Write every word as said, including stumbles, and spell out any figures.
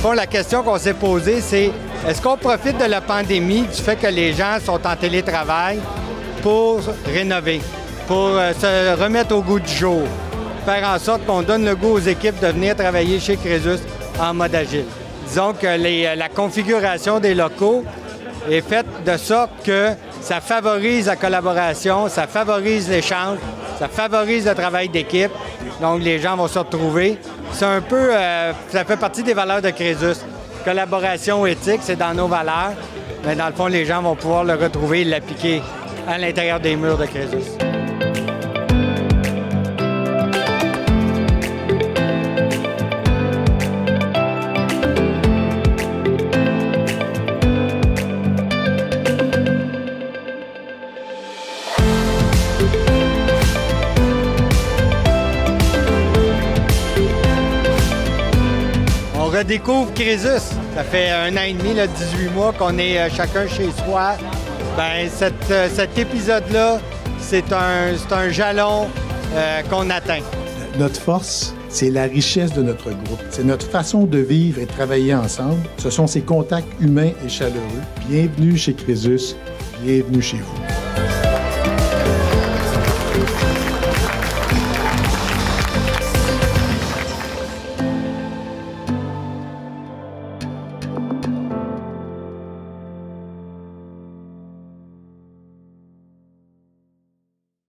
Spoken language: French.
fond, la question qu'on s'est posée, c'est est-ce qu'on profite de la pandémie, du fait que les gens sont en télétravail, pour rénover, pour euh, se remettre au goût du jour, faire en sorte qu'on donne le goût aux équipes de venir travailler chez Croesus en mode agile. Disons que les, la configuration des locaux est faite de sorte que ça favorise la collaboration, ça favorise l'échange, ça favorise le travail d'équipe. Donc, les gens vont se retrouver. C'est un peu, euh, ça fait partie des valeurs de Croesus. Collaboration éthique, c'est dans nos valeurs. Mais dans le fond, les gens vont pouvoir le retrouver et l'appliquer à l'intérieur des murs de Croesus. On redécouvre Croesus. Ça fait un an et demi, là, dix-huit mois qu'on est euh, chacun chez soi. Bien, cette, euh, cet épisode-là, c'est un, c'est un jalon euh, qu'on atteint. Notre force, c'est la richesse de notre groupe. C'est notre façon de vivre et de travailler ensemble. Ce sont ces contacts humains et chaleureux. Bienvenue chez Croesus. Bienvenue chez vous.